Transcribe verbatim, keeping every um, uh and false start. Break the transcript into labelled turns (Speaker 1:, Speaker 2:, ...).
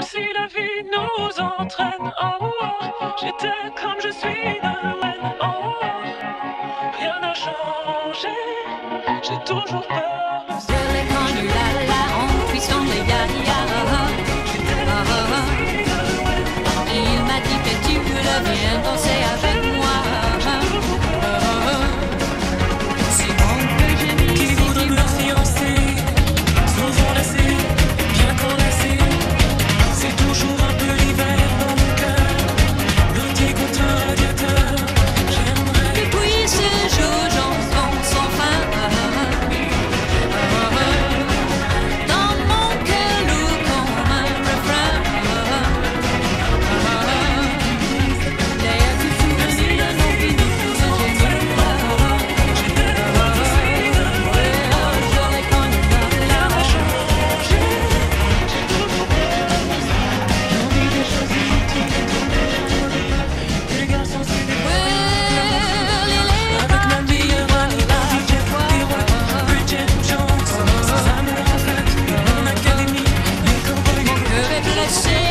Speaker 1: comme si la vie nous entraîne. Oh, oh, j'étais comme je suis Nolwenn. Oh, oh, rien n'a changé, j'ai toujours peur.
Speaker 2: Sur l'écran du la-la, on cuisson de ya-ya. Et il m'a dit que tu voulais bien danser avec moi. C'est bon que j'ai mis
Speaker 1: Qui voudrait me fiancer, sans enlacer, bien qu'enlacé. C'est toujours un peu l'hiver dans mon cœur, blotti contre un radiateur. J'aimerais
Speaker 2: que puisse jouer chanson sans fin. Dans mon cœur lourd comme un refrain. L'air du souvenir de nos vies nous fait gémir. Sur l'écran du la-la,
Speaker 1: changer, j'ai toujours peur. L'envie de choisir tout les garçons c'est des avec ma meilleure amie, D J, Leroy, Bridget Jones, sans amour en fait, mon académie, les cowboys.
Speaker 2: mon cœur est blessé.